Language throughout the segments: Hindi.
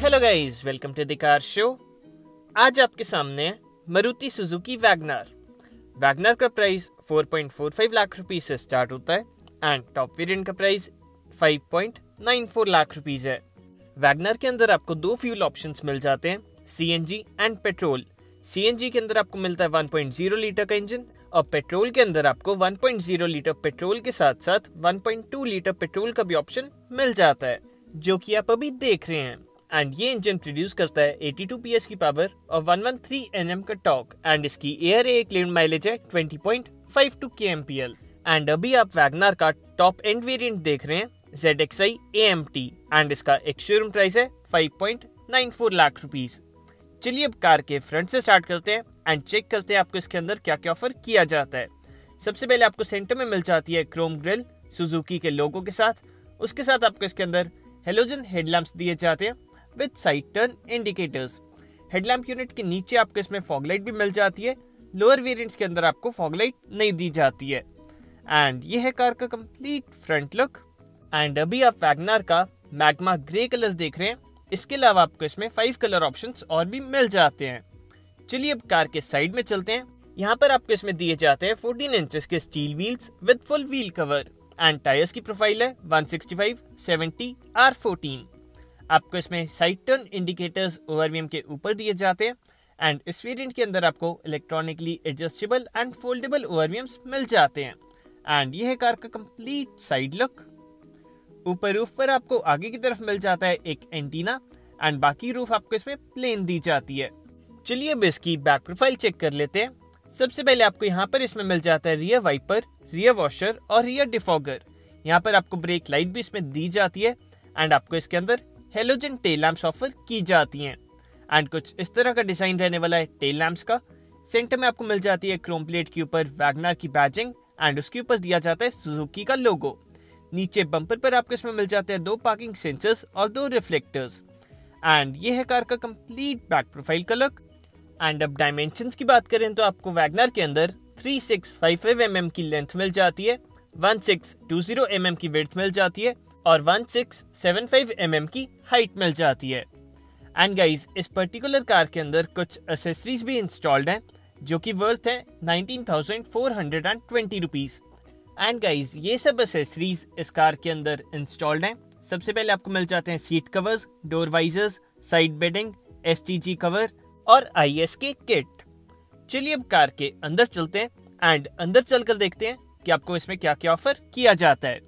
Hello guys, welcome to the car show. आज आपके सामने है मारुति सुजुकी वैगनर। वैगनर का प्राइस 4.45 लाख रुपीस से स्टार्ट होता है एंड टॉप वेरिएंट का प्राइस 5.94 लाख रुपीस है। वैगनर के अंदर आपको दो फ्यूल ऑप्शंस मिल जाते हैं, सीएनजी एंड पेट्रोल। सीएनजी के अंदर आपको मिलता है 1.0 लीटर का इंजन और पेट्रोल के अंदर आपको 1.0 लीटर पेट्रोल के साथ साथ 1.2 लीटर पेट्रोल का भी ऑप्शन मिल जाता है, जो कि आप अभी देख रहे हैं। एंड ये इंजन प्रोड्यूस करता है 82 PS की पावर और 113 Nm का टॉर्क एंड इसकी ARAA क्लेम्ड माइलेज है 20.52 kmpl। एंड अभी आप वैगनर का टॉप एंड वेरिएंट देख रहे हैं ZXi AMT एंड इसका एक शोरूम प्राइस है 5.94 लाख रुपीस। चलिए अब कार के फ्रंट से स्टार्ट करते हैं एंड चेक करते हैं आपको इसके अंदर क्या क्या ऑफर किया जाता है। सबसे पहले आपको सेंटर में मिल जाती है क्रोम ग्रिल सुजुकी के लोगो के साथ। उसके साथ आपको इसके अंदर हेलोजन हेडलैम्प्स दिए जाते हैं with side turn indicators. Headlamp unit के नीचे आपको इसमें फॉग लाइट भी मिल जाती है। लोअर वेरिएंट्स के अंदर आपको फॉग लाइट नहीं दी जाती है। एंड ये है कार का कंप्लीट फ्रंट लुक। एंड अभी आप वैगनर का मैग्मा ग्रे कलर देख रहे हैं। इसके अलावा आपको इसमें 5 कलर ऑप्शंस और भी मिल जाते हैं। चलिए अब कार के साइड में चलते हैं। यहाँ पर आपको इसमें दिए जाते हैं 14 इंचेस के steel wheels with full wheel cover and tyres की प्रोफाइल है 165/70 R14। आपको इसमें साइड टर्न इंडिकेटर्स ओवरवीएम के ऊपर दिए जाते हैं एंड इस वेरिएंट के अंदर आपको electronically adjustable and foldable ORVMs मिल जाते हैं। एंड ये है कार का कंप्लीट साइड लुक। ऊपर रूफ पर आपको आगे की तरफ मिल जाता है एक एंटीना एंड बाकी रूफ आपको इसमें प्लेन दी जाती है। चलिए अब इसकी बैक प्रोफाइल चेक कर लेते हैं। सबसे पहले आपको यहाँ पर इसमें मिल जाता है रियर वाइपर, रियर वॉशर और रियर डिफॉगर। यहाँ पर आपको ब्रेक लाइट भी इसमें दी जाती है एंड आपको इसके अंदर हेलोजन टेल लैंप्स ऑफर की जाती हैं। एंड कुछ इस तरह का डिजाइन रहने वाला है टेल लैंप्स का। सेंटर में आपको मिल जाती है क्रोम प्लेट के ऊपर वैगनर की बैजिंग एंड उसके ऊपर दिया जाता है सुजुकी का लोगो। नीचे बम्पर पर आपको इसमें मिल जाते हैं 2 पार्किंग सेंसर्स और 2 रिफ्लेक्टर्स। एंड ये है कार का कंप्लीट बैक प्रोफाइल का लुक। एंड अब डायमेंशंस की बात करें तो आपको वैगनर के अंदर 3655 mm की लेंथ मिल जाती है, 1620 mm की विड्थ मिल जाती है और 1675 mm की हाइट मिल जाती है। एंड गाइज, इस पर्टिकुलर कार के अंदर कुछ एसेसरीज भी इंस्टॉल्ड हैं जो कि वर्थ है 19,420 रुपीज। एंड गाइज, ये सब एसेसरीज इस कार के अंदर इंस्टॉल्ड हैं। सबसे पहले आपको मिल जाते हैं seat covers, door visors, side beading, STG cover और IS के किट। चलिए अब कार के अंदर चलते हैं एंड अंदर चलकर देखते हैं कि आपको इसमें क्या क्या ऑफर किया जाता है।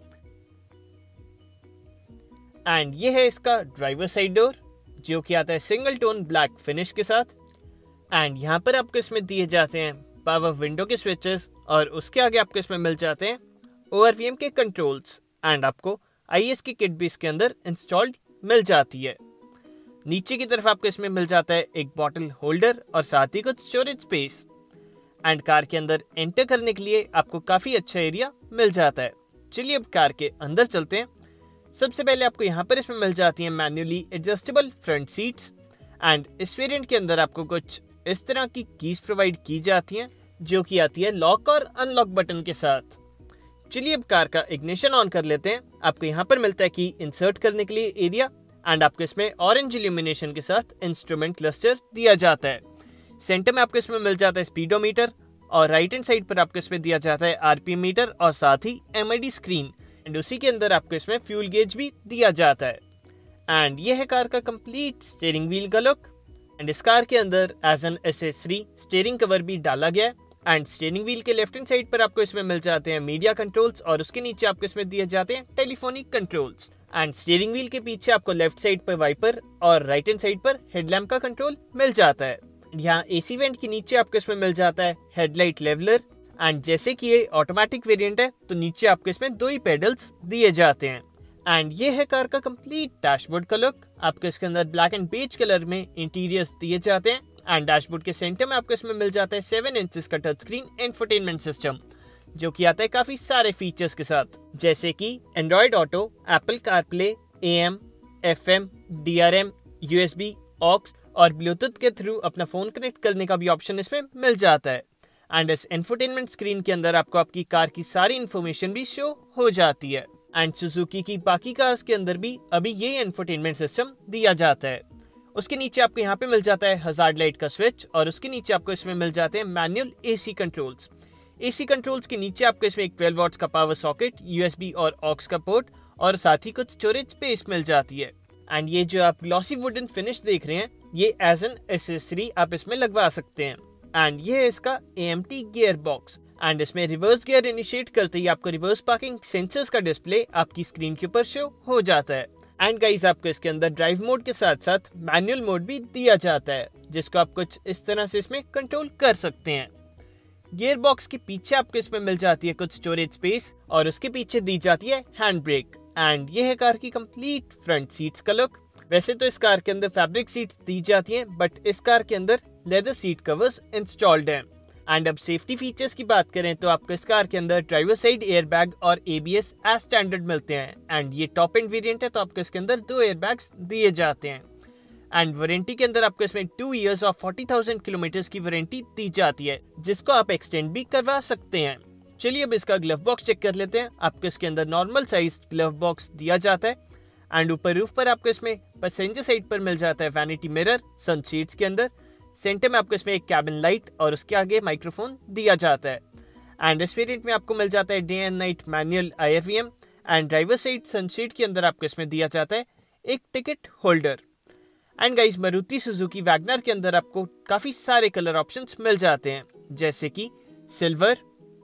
एंड ये है इसका ड्राइवर साइड डोर जो कि आता है सिंगल टोन ब्लैक फिनिश के साथ। एंड यहाँ पर आपको इसमें दिए जाते हैं पावर विंडो के स्विचेस और उसके आगे आपको इसमें मिल जाते हैं ओवरवीएम के कंट्रोल्स एंड आपको IS की किट भी इसके अंदर इंस्टॉल्ड मिल जाती है। नीचे की तरफ आपको इसमें मिल जाता है एक बॉटल होल्डर और साथ ही कुछ स्टोरेज स्पेस। एंड कार के अंदर एंटर करने के लिए आपको काफी अच्छा एरिया मिल जाता है। चलिए अब कार के अंदर चलते हैं। सबसे पहले आपको यहाँ पर इसमें मिल जाती है manually adjustable front seats and इस वेरिएंट के अंदर आपको कुछ इस तरह की कीज प्रोवाइड की जाती हैं जो कि आती है लॉक और अनलॉक बटन के साथ। चलिए अब कार का इग्निशन ऑन कर लेते हैं। आपको यहाँ पर मिलता है की इंसर्ट करने के लिए एरिया एंड आपको इसमें ऑरेंज इल्यूमिनेशन के साथ इंस्ट्रूमेंट क्लस्टर दिया जाता है। सेंटर में आपको इसमें मिल जाता है स्पीडोमीटर और राइट हैंड साइड पर आपको इसमें दिया जाता है RPM मीटर और साथ ही MID स्क्रीन एंड उसी के अंदर आपको इसमें फ्यूल गेज भी दिया जाता है। एंड ये है कार का कंप्लीट स्टीयरिंग व्हील का लुक। एंड इस कार के अंदर as an accessory steering cover भी डाला गया है। एंड स्टीयरिंग व्हील के लेफ्ट हैंड साइड पर आपको इसमें मिल जाते हैं मीडिया कंट्रोल्स और उसके नीचे आपको इसमें दिए जाते हैं telephonic controls. And steering wheel के पीछे आपको लेफ्ट साइड पर वाइपर और राइट हैंड साइड पर हेडलैम्प का कंट्रोल मिल जाता है। यहाँ AC वेंट के नीचे आपको इसमें मिल जाता है हेडलाइट लेवलर। एंड जैसे कि ये ऑटोमेटिक वेरिएंट है तो नीचे आपको इसमें 2 ही पेडल्स दिए जाते हैं। एंड ये है कार का कंप्लीट डैशबोर्ड का लुक। आपको इसके अंदर ब्लैक एंड बेज कलर में इंटीरियर्स दिए जाते हैं। एंड डैशबोर्ड के सेंटर में आपको इसमें मिल जाता है 7 इंचेस का टच स्क्रीन इंफोटेनमेंट सिस्टम जो कि आता है काफी सारे फीचर्स के साथ, जैसे कि Android Auto, Apple CarPlay, AM, FM, DRM, USB, aux और ब्लूटूथ के थ्रू अपना फोन कनेक्ट करने का भी ऑप्शन इसमें मिल जाता है। एंड इस इंफोटेनमेंट स्क्रीन के अंदर आपको आपकी कार की सारी इंफॉर्मेशन भी शो हो जाती है। एंड सुजुकी की बाकी कार्स के अंदर भी अभी ये इंफोटेनमेंट सिस्टम दिया जाता है। उसके नीचे आपको यहाँ पे मिल जाता है हजार्ड लाइट का स्विच और उसके नीचे आपको इसमें मिल जाते हैं manual AC controls. AC controls के नीचे आपको इसमें एक 12 वॉट्स का पावर सॉकेट, यूएसबी और ऑक्स का पोर्ट और साथ ही कुछ स्टोरेज स्पेस मिल जाती है। एंड ये जो आप ग्लॉसी वुडन फिनिश देख रहे हैं, ये एज एन एक्सेसरी आप इसमें लगवा सकते हैं। एंड ये है इसका AMT गियर बॉक्स एंड इसमें रिवर्स गियर इनिशिएट करते ही आपको रिवर्स पार्किंग सेंसर्स का डिस्प्ले आपकी स्क्रीन के ऊपर शो हो जाता है। एंड गाइस आपको इसके अंदर ड्राइव मोड के साथ साथ मैनुअल मोड भी दिया जाता है, जिसको आप कुछ इस तरह से इसमें कंट्रोल कर सकते हैं। गियर बॉक्स के पीछे आपको इसमें मिल जाती है कुछ स्टोरेज स्पेस और उसके पीछे दी जाती है हैंड ब्रेक। एंड ये है कार की कंप्लीट फ्रंट सीट्स का लुक। वैसे तो इस कार के अंदर फैब्रिक सीट्स दी जाती हैं, बट इस कार के अंदर लेदर सीट कवर्स इंस्टॉल्ड हैं। एंड अब सेफ्टी फीचर्स की बात करें तो आपको इस कार के अंदर ड्राइवर साइड एयरबैग और ABS एज स्टैंडर्ड मिलते हैं। एंड ये टॉप एंड वेरिएंट है तो आपको इसके अंदर 2 एयरबैग्स दिए जाते हैं। एंड वारंटी के अंदर आपको इसमें 2 years और 40,000 किलोमीटर की वारंटी दी जाती है, जिसको आप एक्सटेंड भी करवा सकते हैं। चलिए अब इसका ग्लव बॉक्स चेक कर लेते हैं। आपको इसके अंदर नॉर्मल साइज ग्लव बॉक्स दिया जाता है। एंड ऊपर रूफ पर आपको इसमें पैसेंजर साइड पर मिल जाता है वैनिटी मिरर सन शीट्स के अंदर। सेंटर में आपको इसमें एक कैबिन लाइट और उसके आगे माइक्रोफोन दिया जाता है। एंड इस वेरिएंट में आपको मिल जाता है day and night manual IFEM। And driver side sunshade के अंदर आपको इसमें दिया जाता है एक ticket holder. And guys Maruti Suzuki WagonR के अंदर आपको काफी सारे कलर ऑप्शंस मिल जाते हैं, जैसे कि silver,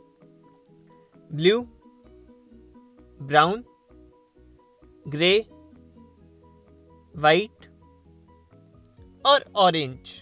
blue, brown, grey, white और ऑरेंज।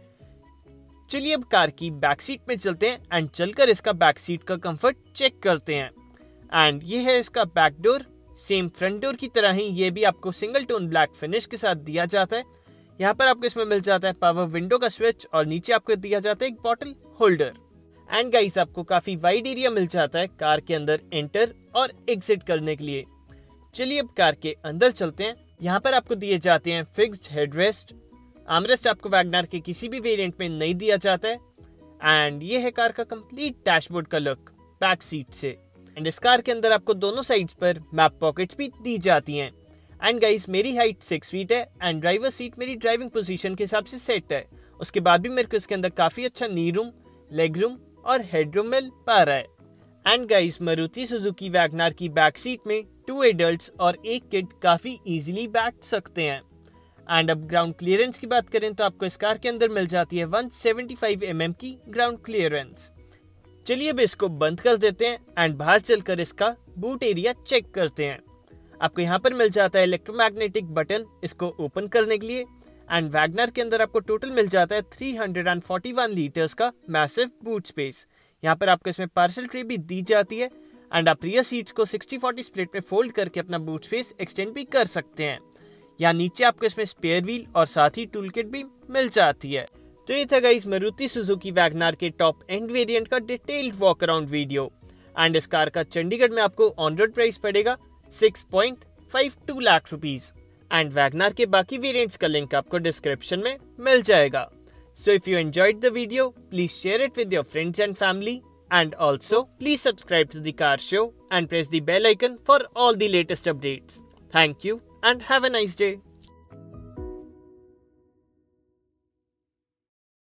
चलिए अब कार की बैक सीट में चलते हैं एंड चलकर इसका बैक सीट का कंफर्ट चेक करते हैं। एंड ये है इसका back door. Same front door की तरह ही ये भी आपको सिंगल टोन ब्लैक फिनिश के साथ दिया जाता है। यहाँ पर आपको इसमें मिल जाता है पावर विंडो का स्विच और नीचे आपको दिया जाता है एक बॉटल होल्डर। एंड गाइस आपको काफी वाइड एरिया मिल जाता है कार के अंदर एंटर और एग्जिट करने के लिए। चलिए अब कार के अंदर चलते हैं। यहाँ पर आपको दिए जाते हैं फिक्स्ड हेडरेस्ट। आर्मरेस्ट आपको वैगनर के किसी भी वेरिएंट में नहीं दिया जाता है। एंड ये है कार का कंप्लीट डैशबोर्ड का लुक बैक सीट से। एंड इस कार के अंदर आपको दोनों साइड्स पर मैप पॉकेट्स भी दी जाती हैं। एंड गाइस मेरी हाइट 6 फीट है एंड ड्राइवर सीट मेरी ड्राइविंग पोजीशन के हिसाब से सेट है। उसके बाद भी मेरे को इसके अंदर काफी अच्छा नी रूम, लेग रूम और हेड रूम मिल पा रहा है। And guys Maruti Suzuki WagonR की बैक सीट में 2 एडल्ट्स और 1 किड काफी इजीली बैठ सकते हैं। एंड अब ग्राउंड क्लियरेंस की बात करें तो आपको इस कार के अंदर मिल जाती है 175 mm की ग्राउंड क्लियरेंस। चलिए अब इसको बंद कर देते हैं एंड बाहर चलकर इसका बूट एरिया चेक करते हैं। आपको यहाँ पर मिल जाता है इलेक्ट्रोमैग्नेटिक बटन इसको ओपन करने के लिए। एंड वैगनर के अंदर आपको टोटल मिल जाता है 341 लीटर्स का मैसिव बूट स्पेस। यहाँ पर आपको इसमें पार्सल ट्रे भी दी जाती है। एंड आप रियर सीट्स को 60-40 स्प्लिट में फोल्ड करके अपना बूट स्पेस एक्सटेंड भी कर सकते हैं। यहाँ नीचे आपको इसमें स्पेयर व्हील और साथ ही टूल किट भी मिल जाती है। तो ये था गाइस मारुति सुजुकी वैगनर के टॉप एंड वेरिएंट का detailed walk around video. And इस कार का चंडीगढ़ में आपको ऑन रोड प्राइस पड़ेगा 6.52 लाख रुपीस। एंड वैगनर के बाकी वेरिएंट्स का लिंक आपको डिस्क्रिप्शन में मिल जाएगा। So if you enjoyed the video please share it with your friends and family. And also, please subscribe to the Car Show and press the bell icon for all the latest updates. Thank you and have a nice day.